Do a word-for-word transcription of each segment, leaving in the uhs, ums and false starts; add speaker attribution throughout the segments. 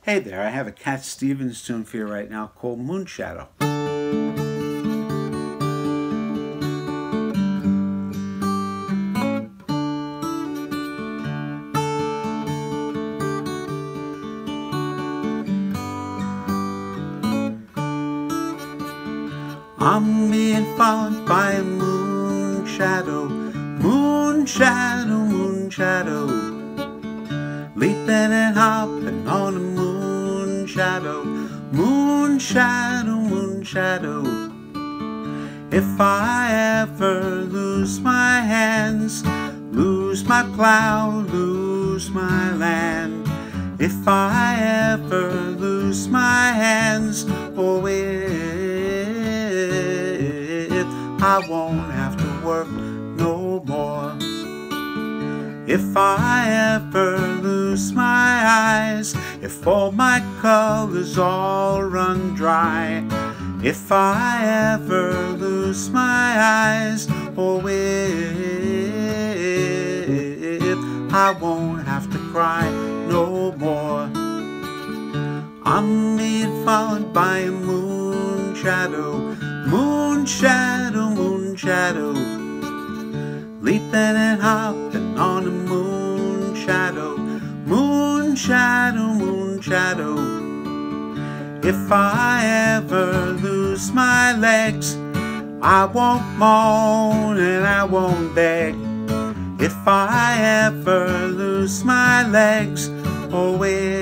Speaker 1: Hey there, I have a Cat Stevens tune for you right now called Moonshadow. I'm being followed by a moon shadow, moon shadow, moon shadow, leaping and hopping on a moon shadow, moon shadow, moon shadow. If I ever lose my hands, lose my plow, lose my land, if I ever lose my hands, oh if I won't have to work no more. If I ever lose my eyes, if all my colors all run dry, if I ever lose my eyes, oh if I won't have to cry no more. I'm being followed by a moon shadow, moon shadow, moon shadow, leaping and hopping on a moon shadow, moon shadow, moon shadow. If I ever lose my legs, I won't moan and I won't beg. If I ever lose my legs, oh if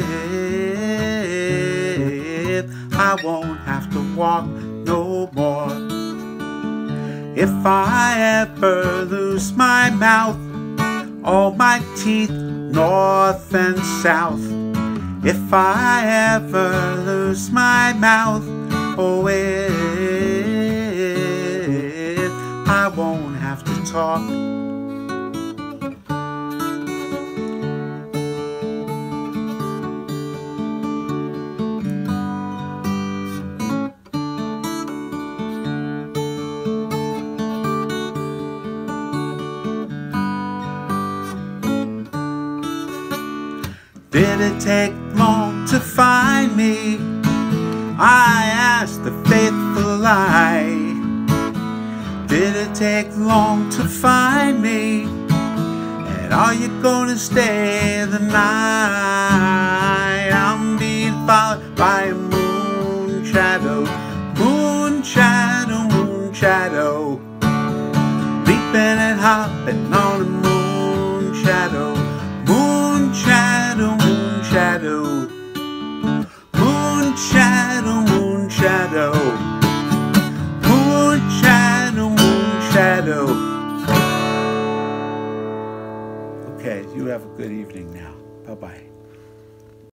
Speaker 1: I won't have to walk no more. If I ever lose my mouth, all my teeth north and south, if I ever lose my mouth, oh if I won't have to talk. Did it take long to find me? I asked the faithful eye. Did it take long to find me? And are you gonna stay the night? I'm being followed by a moon shadow, moon shadow, moon shadow, leaping and hopping on a moon shadow, moon shadow, moon shadow, moon shadow, moon shadow, moon shadow, moon shadow. Okay, you have a good evening now. Bye-bye.